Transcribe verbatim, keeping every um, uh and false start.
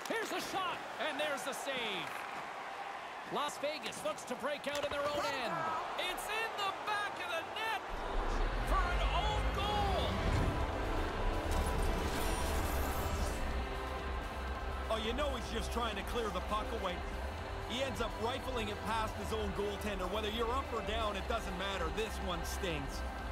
Here's a shot, and there's the save. Las Vegas looks to break out in their own end. It's in the back of the net for an own goal. Oh, you know he's just trying to clear the puck away. He ends up rifling it past his own goaltender. Whether you're up or down, it doesn't matter. This one stings.